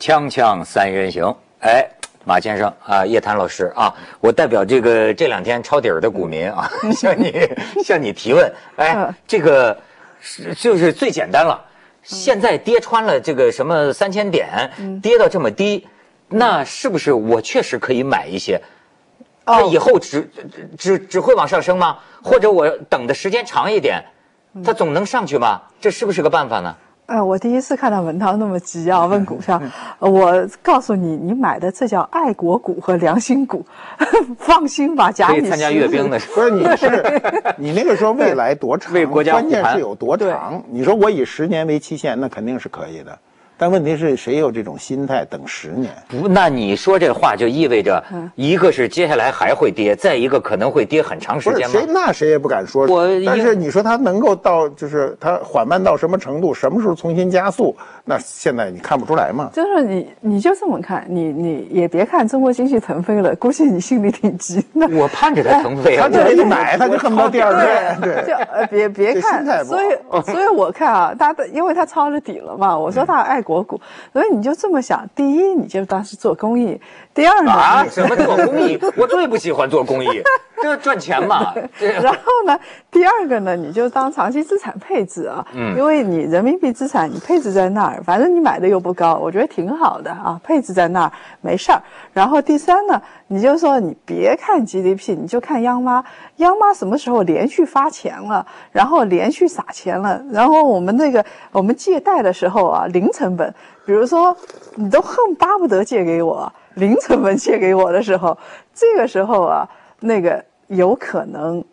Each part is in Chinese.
锵锵三人行，哎，马先生啊，叶檀老师啊，我代表这两天抄底儿的股民啊，向你提问，哎，这个就是最简单了，现在跌穿了这个什么3000点，跌到这么低，那是不是我确实可以买一些？它以后只会往上升吗？或者我等的时间长一点，它总能上去吗？这是不是个办法呢？ 我第一次看到文涛那么急啊，问股票，我告诉你，你买的这叫爱国股和良心股，放心吧， 可以参加阅兵的时候。 不是你那个说未来多长， 为国家关键是有多长。你说我以10年为期限，那肯定是可以的。但问题是谁有这种心态等10年？ 不，那你说这话就意味着，一个是接下来还会跌，再一个可能会跌很长时间吗？ 谁也不敢说。但是你说它能够到，就是它缓慢到什么程度，什么时候重新加速？那现在你看不出来嘛？ 就是你就这么看，你也别看中国经济腾飞了，估计你心里挺急的。 我盼着它腾飞啊， 他这一买他就恨不得第二天。 对，就别看，所以我看啊，因为他抄了底了嘛，我说他爱国股，所以你就这么想，第一你就当是做公益，第二呢什么做公益？我最不喜欢做公益，这赚钱嘛。 然后呢，第二个呢，你就当长期资产配置啊，因为你人民币资产你配置在那儿，反正你买的又不高，我觉得挺好的啊，配置在那儿没事儿。然后第三呢，你就说你别看 GDP， 你就看央妈什么时候连续发钱了，然后连续撒钱了，然后我们借贷的时候啊，零成本，比如说你都巴不得借给我，零成本借给我的时候，这个时候啊，那个有可能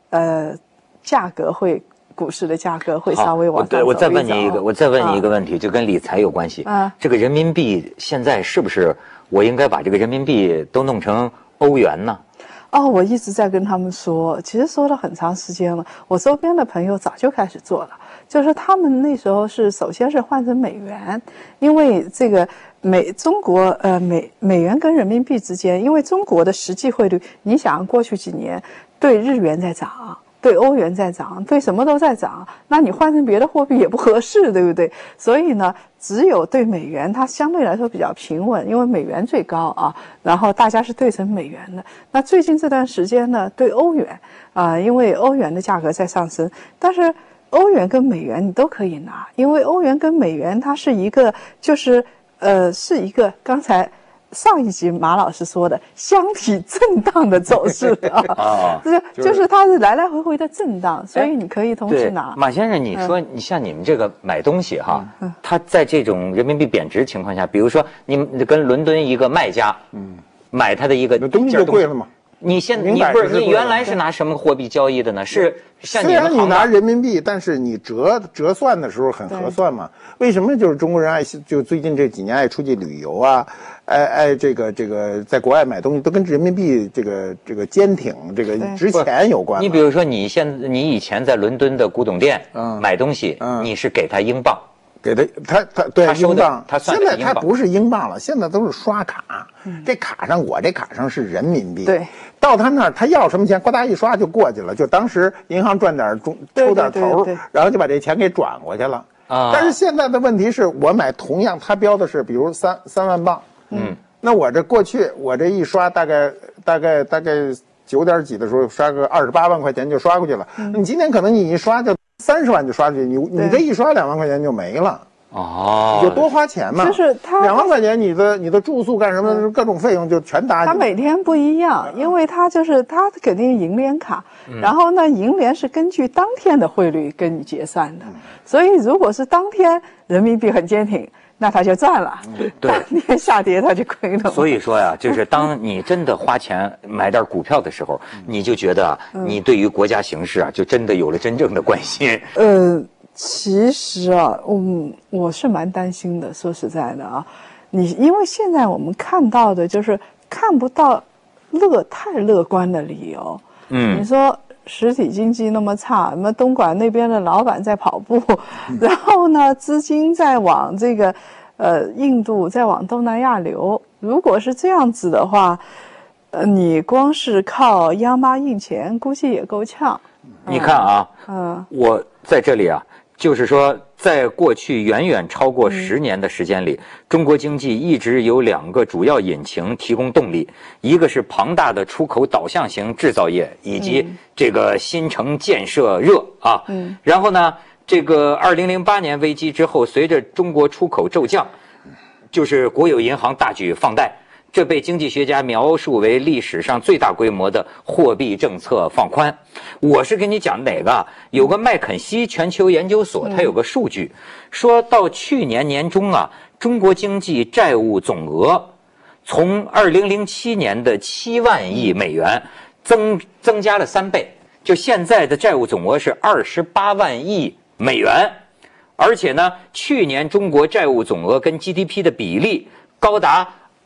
股市的价格会稍微往上走。 我再问你一个问题，就跟理财有关系。这个人民币现在是不是我应该把这个人民币都弄成欧元呢？ 我一直在跟他们说，其实说了很长时间了。我周边的朋友早就开始做了，就是他们那时候首先是换成美元，因为这个中国美元跟人民币之间，因为中国的实际汇率，你想过去几年对日元在涨，对欧元在涨，对什么都在涨，那你换成别的货币也不合适，对不对？所以呢，只有对美元它相对来说比较平稳，因为美元最高啊，然后大家是对成美元的。那最近这段时间呢，对欧元因为欧元的价格在上升，但是欧元跟美元你都可以拿，因为欧元跟美元它是一个是一个刚才上一集马老师说的箱体震荡的走势啊，就是它是来来回回的震荡，所以你可以同时拿。 马先生，你说你像你们这个买东西哈，它在这种人民币贬值情况下，比如说你跟伦敦一个卖家，买他的一个东西就贵了嘛。 你原来是拿什么货币交易的呢？是像虽然你拿人民币，但是你折算的时候很合算嘛。为什么就是中国人就最近这几年爱出去旅游啊，爱这个在国外买东西都跟人民币这个坚挺这个值钱有关。 你比如说你以前在伦敦的古董店买东西，你是给他英镑。 给他对英镑， 现在他不是英镑了，现在都是刷卡。这卡上是人民币。 对， 到他那儿他要什么钱，呱嗒一刷就过去了。就当时银行赚点抽点头，然后就把这钱给转过去了。但是现在的问题是我买同样他标的是比如3万镑，那我这过去我这一刷大概9点几的时候刷个28万块钱就刷过去了。你今天可能你一刷就30万就刷出去，你这一刷2万块钱就没了。你就多花钱嘛。 就是他 2万块钱，你的住宿干什么各种费用就全搭进去。 他每天不一样，因为他肯定银联卡，然后呢，银联是根据当天的汇率跟你结算的，所以如果是当天人民币很坚挺，那他就赚了。 对， 当天下跌他就亏了。 所以说呀，就是当你真的花钱买点股票的时候，你就觉得你对于国家形势就真的有了真正的关心。 其实我是蛮担心的，说实在的啊，因为现在我们看到的就是看不到太乐观的理由。你说实体经济那么差，什么东莞那边的老板在跑步，然后呢，资金在往这个印度，在往东南亚流。如果是这样子的话，你光是靠央妈印钱，估计也够呛。 你看啊，我在这里就是说，在过去远远超过10年的时间里，中国经济一直有2个主要引擎提供动力，一个是庞大的出口导向型制造业，以及这个新城建设热啊。然后呢，这个2008年危机之后，随着中国出口骤降，就是国有银行大举放贷。这被经济学家描述为历史上最大规模的货币政策放宽。我是跟你讲哪个？有个麦肯锡全球研究所，它有个数据，说到去年年中啊，中国经济债务总额从2007年的7万亿美元增加了3倍，就现在的债务总额是28万亿美元，而且呢，去年中国债务总额跟 GDP 的比例高达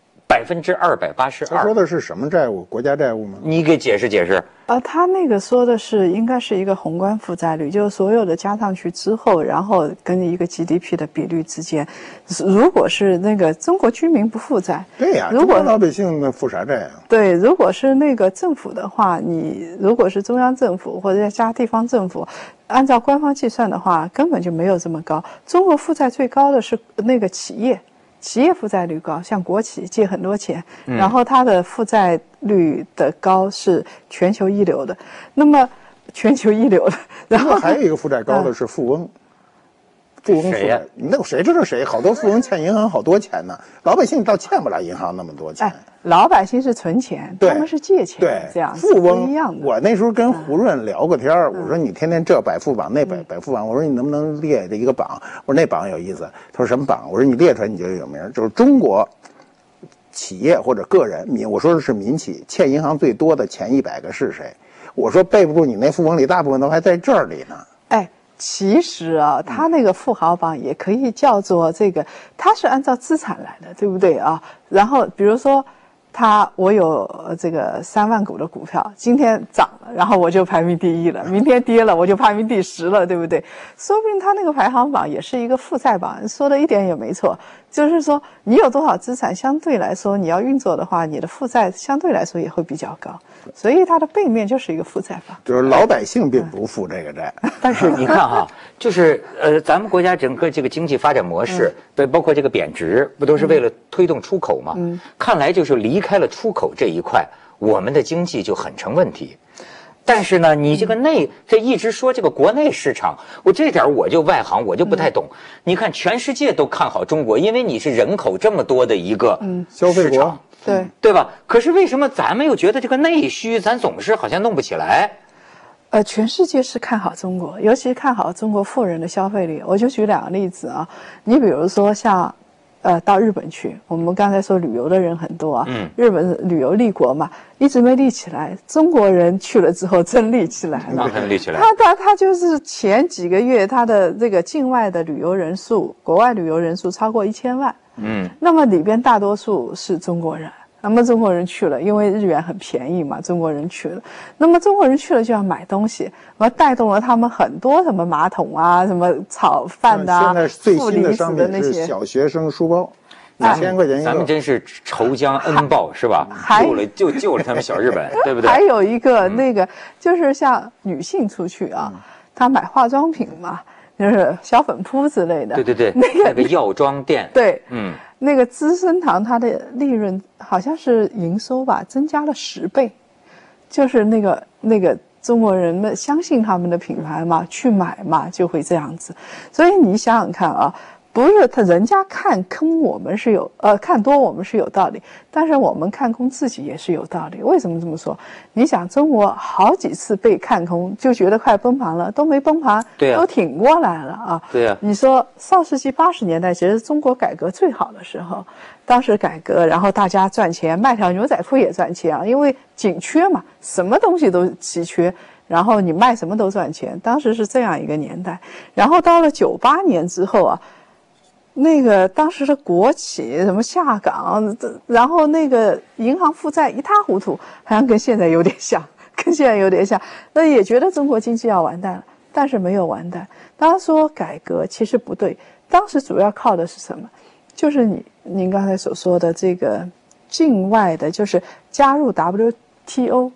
282%。 他说的是什么债务？国家债务吗？ 你给解释解释。 他那个说的是应该是一个宏观负债率，就是所有的加上去之后，然后跟一个 GDP 的比率之间。如果是那个中国居民不负债， 对呀，如果老百姓负啥债啊？ 对，如果是那个政府的话，你如果是中央政府或者再加地方政府，按照官方计算的话，根本就没有这么高。中国负债最高的是那个企业负债率高，像国企借很多钱，然后它的负债率的高是全球一流的。那么全球一流的，然后还有一个负债高的是富翁。富翁负债，那谁知道谁？好多富翁欠银行好多钱呢，老百姓倒欠不了银行那么多钱。 老百姓是存钱，他们是借钱， 对， 这样富翁不一样的。 我那时候跟胡润聊过天我说你天天这百富榜那百富榜，我说你能不能列这一个榜？我说那榜有意思。他说什么榜？我说你列出来你就有名，就是中国企业或者个人我说的是民企欠银行最多的前100个是谁？我说背不住，你那富翁里大部分都还在这里呢。 其实啊，他那个富豪榜也可以叫做这个，他是按照资产来的，对不对啊？然后比如说，我有这个3万股的股票，今天涨了，然后我就排名第1了，明天跌了，我就排名第10了，对不对？说不定他那个排行榜也是一个负债榜，说的一点也没错。就是说，你有多少资产，相对来说你要运作的话，你的负债相对来说也会比较高，所以它的背面就是一个负债榜。 就是老百姓并不负这个债， 但是你看哈，就是咱们国家整个这个经济发展模式，对，包括这个贬值，不都是为了推动出口吗？看来就是离开了出口这一块，我们的经济就很成问题。但是呢，你这个这一直说这个国内市场，这点我就外行，我就不太懂。你看全世界都看好中国，因为你是人口这么多的一个消费国， 对吧？可是为什么咱们又觉得这个内需咱总是好像弄不起来？ 全世界是看好中国，尤其看好中国富人的消费力。我就举2个例子啊，你比如说像到日本去，我们刚才说旅游的人很多啊，日本旅游立国嘛，一直没立起来。中国人去了之后真立起来了， 立起来。 他就是前几个月他的这个境外的旅游人数，国外旅游人数超过1000万，那么里边大多数是中国人。那么中国人去了，因为日元很便宜嘛，中国人去了。那么中国人去了就要买东西，那么带动了他们很多什么马桶啊、什么炒饭的啊、 现在最新的商品那些小学生书包，2000块钱一个。 咱们真是仇将恩报是吧？救了他们小日本，对不对？ 还有一个那个就是像女性出去啊，她买化妆品嘛，就是小粉扑之类的。 对，那个药妆店。 对，那个资生堂它的利润好像是营收吧，增加了10倍，就是那个中国人们相信他们的品牌嘛，去买嘛，就会这样子。所以你想想看啊，不是人家看空我们是看多我们是有道理，但是我们看空自己也是有道理。为什么这么说？你想中国好几次被看空，就觉得快崩盘了，都没崩盘，都挺过来了啊。 对呀。 你说上世纪80年代其实中国改革最好的时候，当时改革，然后大家赚钱，卖条牛仔裤也赚钱啊，因为紧缺嘛，什么东西都稀缺。然后你卖什么都赚钱，当时是这样一个年代。然后到了98年之后啊，那个当时的国企什么下岗，然后那个银行负债一塌糊涂，好像跟现在有点像，那也觉得中国经济要完蛋了，但是没有完蛋。当时说改革其实不对，当时主要靠的是什么？就是您刚才所说的这个境外的，就是加入 WTO。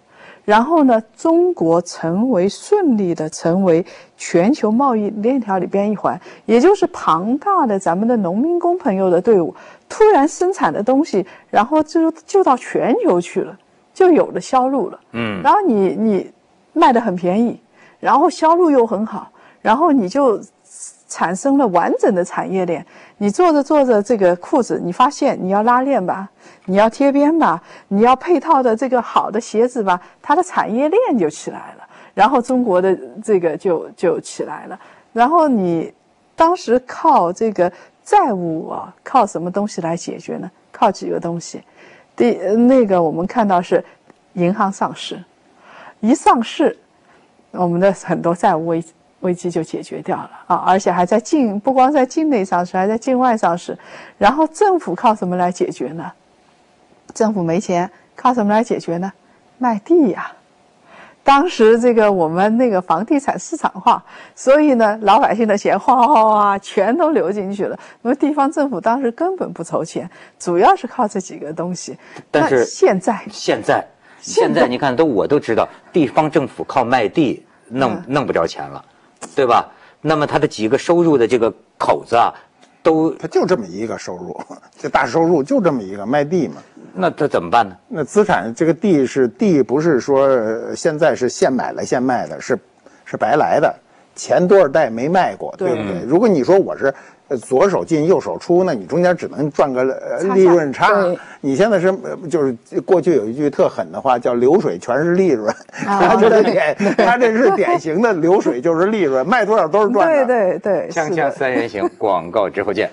然后呢，中国顺利的成为全球贸易链条里边一环，也就是庞大的咱们的农民工朋友的队伍，突然生产的东西，然后就到全球去了，就有了销路了。然后你卖得很便宜，然后销路又很好，然后你就产生了完整的产业链。你做着这个裤子，你发现你要拉链吧，你要贴边吧，你要配套的这个好的鞋子吧，它的产业链就起来了，然后中国的这个就起来了。然后你当时靠这个债务啊，靠什么东西来解决呢？靠几个东西。那个我们看到是银行上市，一上市，我们的很多债务危机就解决掉了啊，而且还在不光在境内上市，还在境外上市。然后政府靠什么来解决呢？政府没钱，靠什么来解决呢？卖地呀。当时这个我们那个房地产市场化，所以呢，老百姓的钱哗全都流进去了。那么地方政府当时根本不筹钱，主要是靠这几个东西。 但是现在你看我都知道，地方政府靠卖地弄不着钱了，对吧？那么它的几个收入的这个口子啊， 它就这么一个收入，这大收入就这么一个卖地嘛。 那它怎么办呢？ 那资产这个地不是说现在是现买来现卖的，是白来的，前多少代没卖过，对不对？如果你说我是左手进右手出，那你中间只能赚个利润差。你现在是就是过去有一句特狠的话叫流水全是利润，他这是典型的流水就是利润，卖多少都是赚的。 对， 锵锵三人行，广告之后见。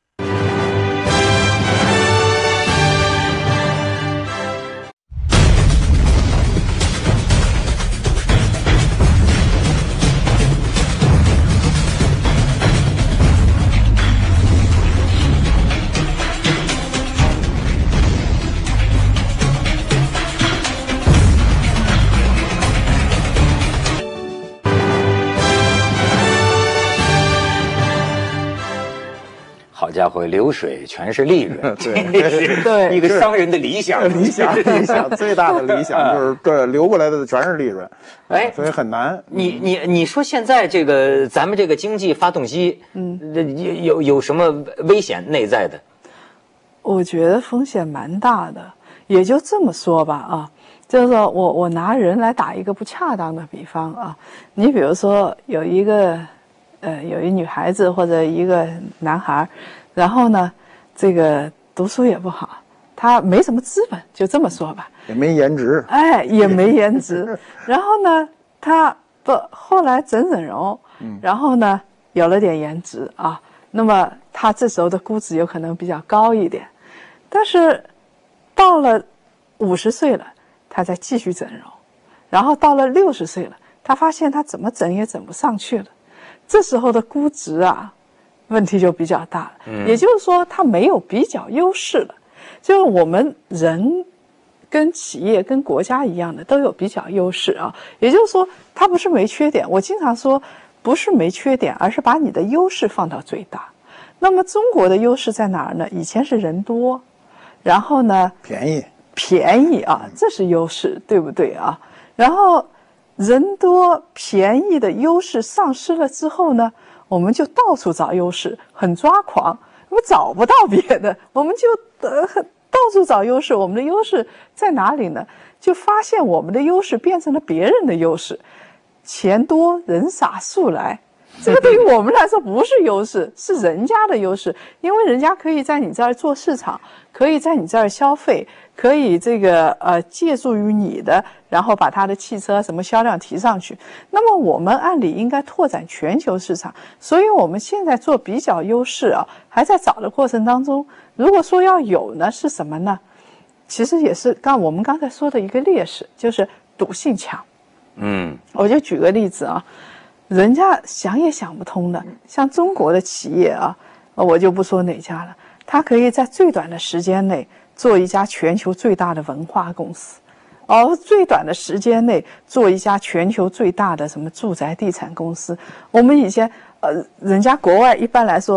好家伙，流水全是利润， 对， 一个商人的理想， 最大的理想就是这流过来的全是利润，所以很难。 你说现在这个咱们这个经济发动机，有什么危险内在的？ 我觉得风险蛮大的，也就这么说吧啊，就是说我拿人来打一个不恰当的比方啊，你比如说有一女孩子或者一个男孩，然后呢，这个读书也不好，他没什么资本，就这么说吧， 也没颜值， 也没颜值。然后呢，后来整容，然后呢，有了点颜值啊，那么他这时候的估值有可能比较高一点，但是到了50岁了，他再继续整容，然后到了60岁了，他发现他怎么整也整不上去了。这时候的估值啊，问题就比较大了。也就是说，它没有比较优势了。就是我们人跟企业跟国家一样的，都有比较优势啊。也就是说，它不是没缺点。我经常说，不是没缺点，而是把你的优势放到最大。那么中国的优势在哪儿呢？以前是人多，然后呢，便宜啊，这是优势，对不对啊？然后人多便宜的优势丧失了之后呢，我们就到处找优势，很抓狂，我们找不到别的，我们就到处找优势。我们的优势在哪里呢？就发现我们的优势变成了别人的优势，钱多人傻树来，这个对于我们来说不是优势，是人家的优势，因为人家可以在你这儿做市场，可以在你这儿消费，可以借助于你的，然后把他的汽车什么销量提上去。那么我们按理应该拓展全球市场，所以我们现在做比较优势啊，还在找的过程当中。如果说要有呢，是什么呢？其实也是我们刚才说的一个劣势，就是赌性强。我就举个例子啊，人家想也想不通的，像中国的企业啊，我就不说哪家了，它可以在最短的时间内做一家全球最大的文化公司，最短的时间内做一家全球最大的什么住宅地产公司。我们以前人家国外一般来说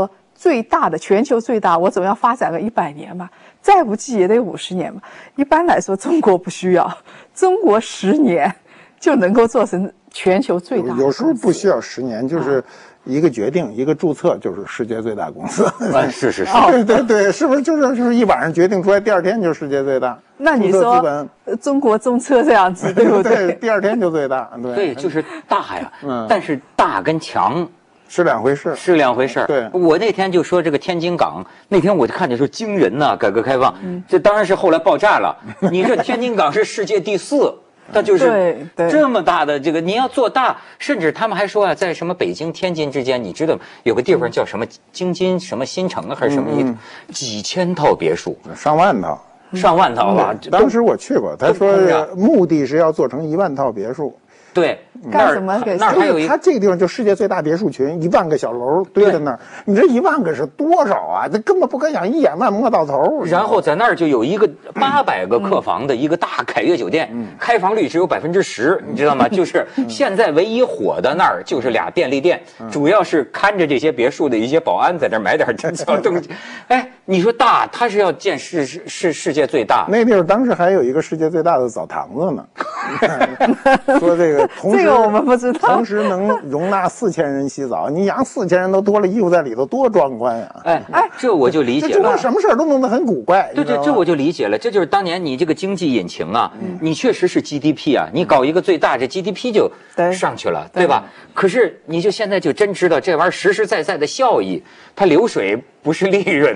最大的全球最大，我总要发展个100年嘛，再不济也得50年嘛。一般来说，中国不需要，中国10年就能够做成全球最大的。 有时候不需要10年，就是一个决定，一个注册就是世界最大公司。 是， 对，是不是就是一晚上决定出来，第2天就世界最大？ 那你说中国中车这样子，对不对？ 对，第2天就最大。 对，就是大呀。但是大跟强是两回事， 是两回事。 对， 我那天就说这个天津港，那天我就看见说惊人呐，改革开放，这当然是后来爆炸了。你这天津港是世界第4。它就是这么大的这个，你要做大，甚至他们还说啊，在什么北京、天津之间，你知道有个地方叫什么京津什么新城啊，还是什么几千套别墅， 上万套吧。 当时我去过，他说目的是要做成1万套别墅。 对， 干什么？ 那儿还有一个， 他这个地方就世界最大别墅群，1万个小楼堆在那儿。你这1万个是多少啊？这根本不可想，一眼万摸到头。 然后在那儿就有一个800个客房的一个大凯悦酒店，开房率只有10%，你知道吗？就是现在唯一火的那儿就是俩便利店，主要是看着这些别墅的一些保安在那儿买点小东西。哎，你说大，他是要建世界最大。 那地方当时还有一个世界最大的澡堂子呢。说这个。 这个我们不知道， 同时能容纳4000人洗澡，你养4000人都脱了衣服在里头，多壮观呀！ 哎，这我就理解了。 中国什么事儿都弄得很古怪。 对，这我就理解了。这就是当年你这个经济引擎啊，你确实是 GDP 啊，你搞一个最大，这 GDP 就上去了，对吧？可是你就现在就真知道这玩意儿实实在在的效益，它流水不是利润，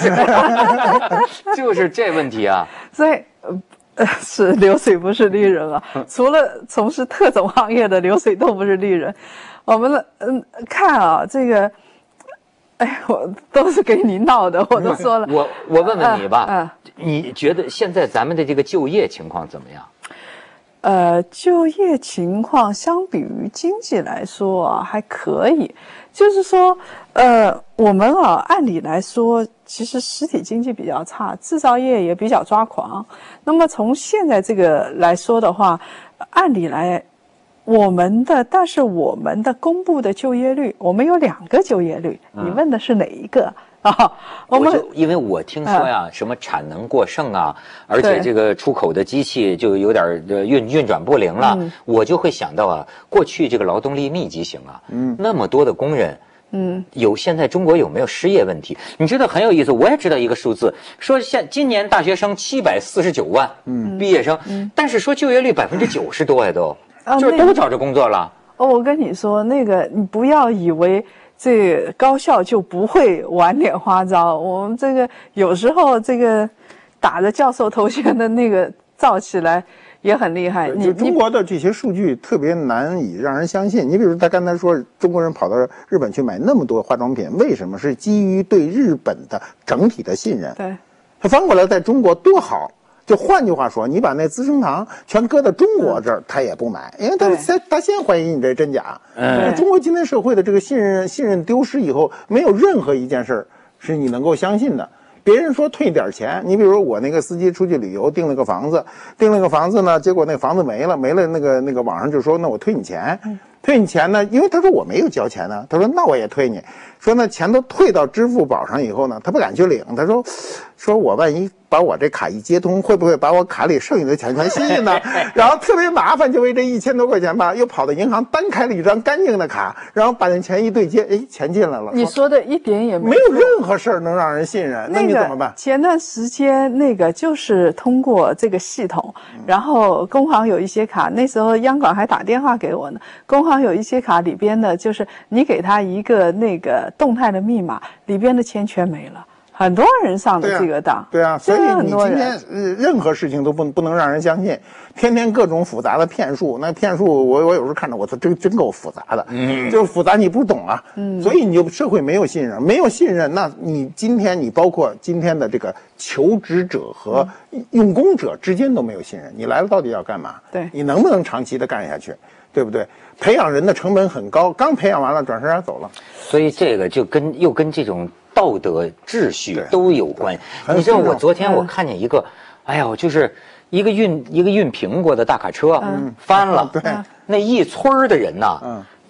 就是这问题啊。 所以。是流水不是利润啊！除了从事特种行业的流水都不是利润。我们看啊，这个，哎，我都是给你闹的，我都说了。 我问问你吧，你觉得现在咱们的这个就业情况怎么样？ 就业情况相比于经济来说啊，还可以。就是说，我们啊，按理来说，其实实体经济比较差，制造业也比较抓狂。那么从现在这个来说的话，按理来，但是我们的公布的就业率，我们有2个就业率，你问的是哪一个？ 因为我听说呀，什么产能过剩啊，而且这个出口的机器就有点运转不灵了，我就会想到啊，过去这个劳动力密集型啊，那么多的工人，现在中国有没有失业问题？你知道很有意思，我也知道一个数字，说今年大学生749万，毕业生，但是说就业率90%多呀都，就是都找着工作了。 我跟你说，那个你不要以为。这高校就不会玩点花招，我们这个有时候这个打着教授头衔的那个造起来也很厉害。 中国的这些数据特别难以让人相信。你比如他刚才说中国人跑到日本去买那么多化妆品，为什么？是基于对日本的整体的信任。 对， 他翻过来在中国多好。就换句话说，你把那资生堂全搁到中国这儿，他也不买，因为他先怀疑你这真假。中国今天社会的这个信任丢失以后，没有任何一件事是你能够相信的。别人说退点钱，你比如说我那个司机出去旅游订了个房子呢，结果那房子没了，那个网上就说那我退你钱。退你钱呢，因为他说我没有交钱呢，他说那我也退你，说那钱都退到支付宝上以后呢，他不敢去领，他说我万一把我这卡一接通，会不会把我卡里剩下的钱全吸进呢？然后特别麻烦，就为这1000多块钱吧，又跑到银行单开了一张干净的卡，然后把那钱一对接，哎，钱进来了。 你说的一点也没有任何事儿能让人信任，那你怎么办？ 前段时间那个就是通过这个系统，然后工行有一些卡，那时候央广还打电话给我呢，工行有一些卡里边的，就是你给他一个那个动态的密码，里边的钱全没了。很多人上的这个当， 对啊，所以你今天任何事情都不能让人相信，天天各种复杂的骗术，那骗术我有时候看着我操，真够复杂的，就是复杂你不懂啊，所以你就社会没有信任，那你今天你包括今天的这个求职者和用工者之间都没有信任，你来了到底要干嘛？ 对， 你能不能长期的干下去？对不对？培养人的成本很高，刚培养完了转身走了， 所以这个就又跟这种道德秩序都有关。你知道我昨天我看见一个，哎呦，就是一个运苹果的大卡车翻了， 对， 那一村的人呐，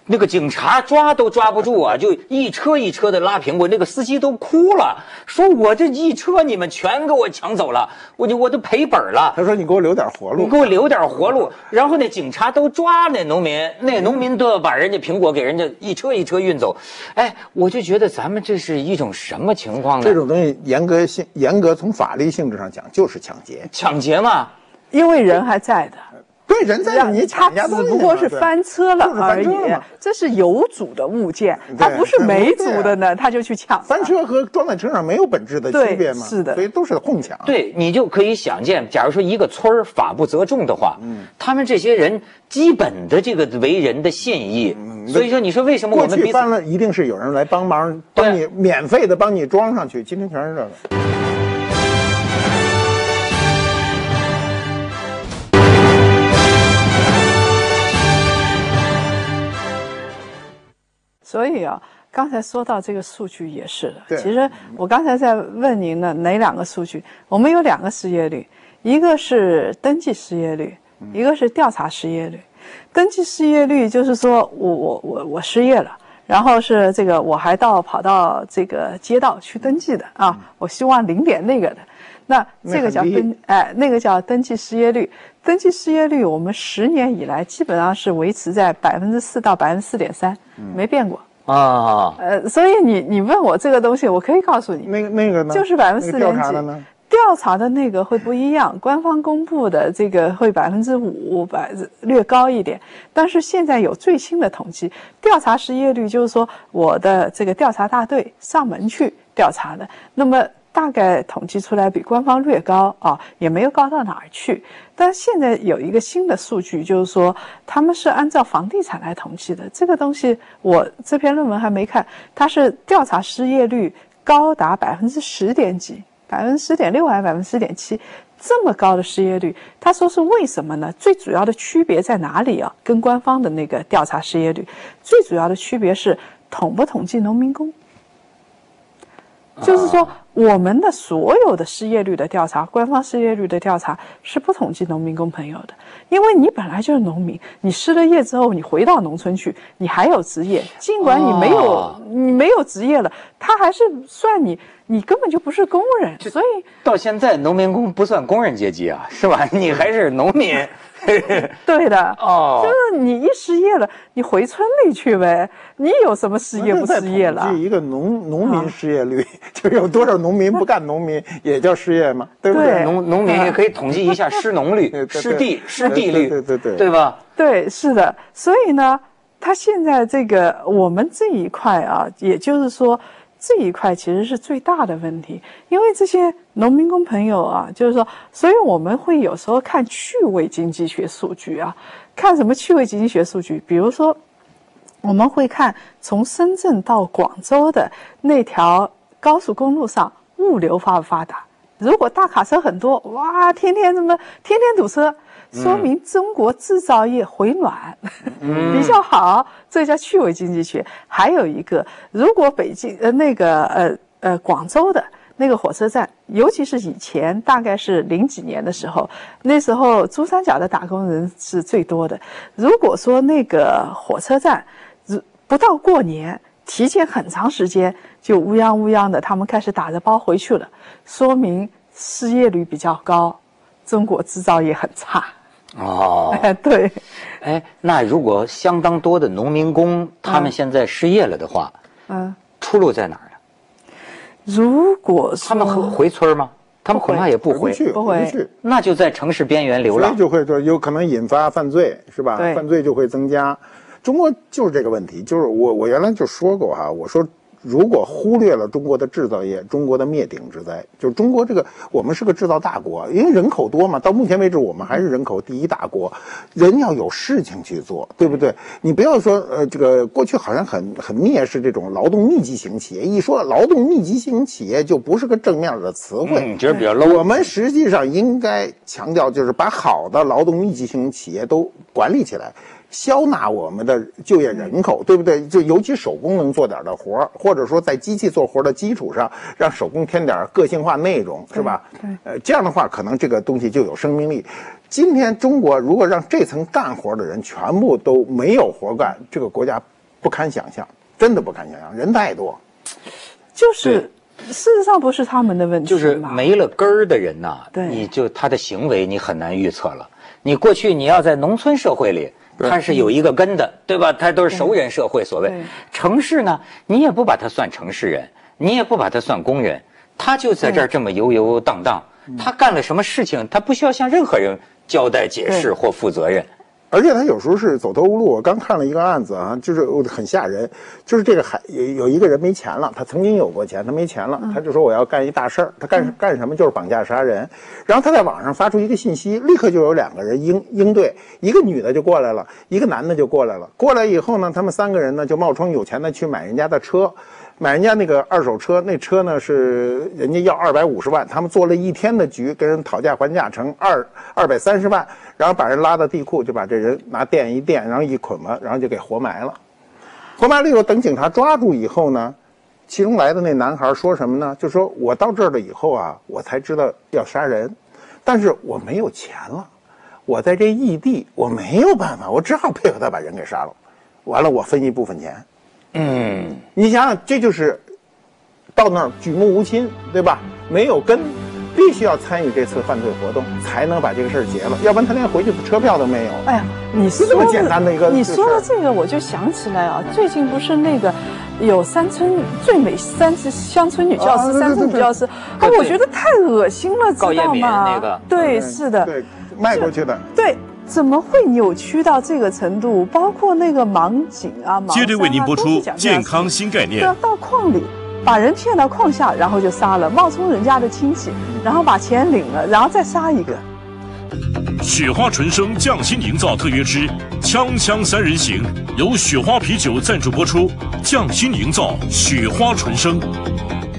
那个警察抓都抓不住啊，就一车一车的拉苹果，那个司机都哭了，说我这一车你们全给我抢走了，我都赔本了。 他说你给我留点活路， 你给我留点活路。然后那警察都抓那农民，那农民都要把人家苹果给人家一车一车运走。哎，我就觉得咱们这是一种什么情况呢？ 这种东西严格从法律性质上讲就是抢劫， 抢劫嘛， 因为人还在的。 对，人在你抢人家东西， 只不过是翻车了而已，这是有主的物件，它不是没主的呢，他就去抢。 翻车和装在车上没有本质的区别嘛？ 是的， 所以都是哄抢。 对，你就可以想见，假如说一个村儿法不责众的话，他们这些人基本的这个为人的信义，所以说你说为什么我们过去翻了，一定是有人来帮忙，帮你免费的帮你装上去，今天全是这个。 所以啊，刚才说到这个数据也是的。其实我刚才在问您呢，哪两个数据？我们有2个失业率，一个是登记失业率，一个是调查失业率。登记失业率就是说我失业了，然后是这个我还跑到这个街道去登记的啊，我希望领点那个的。那这个叫那个叫登记失业率。登记失业率我们10年以来基本上是维持在4%到4.3%，没变过啊。 所以你问我这个东西，我可以告诉你， 那个呢？ 就是4% 调查的呢？ 调查的那个会不一样，官方公布的这个会5%，略高一点。但是现在有最新的统计，调查失业率就是说我的这个调查大队上门去调查的，那么大概统计出来比官方略高啊，也没有高到哪儿去。但现在有一个新的数据，就是说他们是按照房地产来统计的。这个东西我这篇论文还没看，它是调查失业率高达10%点几，10.6%还是10.7%，这么高的失业率，他说是为什么呢？最主要的区别在哪里啊？跟官方的那个调查失业率，最主要的区别是统不统计农民工。就是说，我们的所有的失业率的调查，官方失业率的调查是不统计农民工朋友的，因为你本来就是农民，你失了业之后，你回到农村去，你还有职业，尽管你没有职业了，他还是算你根本就不是工人，所以到现在农民工不算工人阶级啊，是吧？你还是农民。 对的哦，就是你一失业了，你回村里去呗。你有什么失业不失业了？ 一个农民失业率，就是有多少农民不干农民也叫失业吗？对不对？ 农民也可以统计一下失农率、失地率，对吧？ 对，是的。所以呢，他现在这个我们这一块啊，也就是说。这一块其实是最大的问题，因为这些农民工朋友啊，就是说，所以我们会有时候看趣味经济学数据啊，看什么趣味经济学数据？比如说，我们会看从深圳到广州的那条高速公路上物流发不发达？如果大卡车很多，哇，天天堵车。说明中国制造业回暖比较好，这叫趣味经济学。还有一个，如果北京广州的那个火车站，尤其是以前大概是00几年的时候，那时候珠三角的打工人是最多的。如果说那个火车站不到过年，提前很长时间就乌泱的，他们开始打着包回去了，说明失业率比较高，中国制造业很差。 哦， 对， 那如果相当多的农民工他们现在失业了的话，出路在哪儿呢？ 如果说他们回村吗？他们恐怕也不回， 不回去， 那就在城市边缘流浪， 所以就会有可能引发犯罪，是吧？犯罪就会增加。中国就是这个问题，就是我原来就说过哈，我说。如果忽略了中国的制造业，中国的灭顶之灾，就是中国我们是个制造大国，因为人口多嘛，到目前为止我们还是人口第1大国，人要有事情去做，对不对？你不要说这个过去好像很蔑视这种劳动密集型企业，一说劳动密集型企业就不是个正面的词汇， 觉得比较 low。 我们实际上应该强调，就是把好的劳动密集型企业都管理起来。消纳我们的就业人口，对不对？就尤其手工能做点的活，或者说在机器做活的基础上，让手工添点个性化内容，是吧？ 对， 这样的话，可能这个东西就有生命力。今天中国如果让这层干活的人全部都没有活干，这个国家不堪想象，真的不堪想象，人太多。 就是事实上不是他们的问题， 就是没了根儿的人呐，你就他的行为你很难预测了。你过去你要在农村社会里，他是有一个根的，对吧？他都是熟人社会，所谓城市呢，你也不把他算城市人，你也不把他算工人，他就在这儿这么游游荡荡，他干了什么事情，他不需要向任何人交代、解释或负责任。 而且他有时候是走投无路。我刚看了一个案子啊，就是很吓人，就是这个有一个人没钱了，他曾经有过钱，他没钱了，他就说我要干一大事儿，他干什么？就是绑架杀人。然后他在网上发出一个信息，立刻就有2个人应对，一个女的就过来了，一个男的就过来了。过来以后呢，他们3个人呢就冒充有钱的去买人家的车。买人家那个2手车，那车呢是人家要250万，他们做了1天的局，跟人讨价还价成230万，然后把人拉到地库，就把这人拿电一电，然后一捆了，然后就给活埋了。活埋了以后，等警察抓住以后呢，其中来的那男孩说什么呢？就说我到这儿了以后啊，我才知道要杀人，但是我没有钱了，我在这异地，我没有办法，我只好配合他把人给杀了，完了我分一部分钱。你想想，这就是到那儿举目无亲，对吧？没有根，必须要参与这次犯罪活动，才能把这个事儿结了，要不然他连回去的车票都没有。 哎呀，你说这么简单的一个， 你说的这个，我就想起来啊，最近不是那个有最美乡村女教师、3村女教师，我觉得太恶心了，知道吗？ 那个， 对，是的， 对，卖过去的， 对。怎么会扭曲到这个程度？包括那个盲井啊、盲山啊， 接着为您播出健康新概念。 到矿里，把人骗到矿下，然后就杀了，冒充人家的亲戚，然后把钱领了，然后再杀一个。 雪花纯生匠心营造特约之锵锵3人行，由雪花啤酒赞助播出。匠心营造雪花纯生。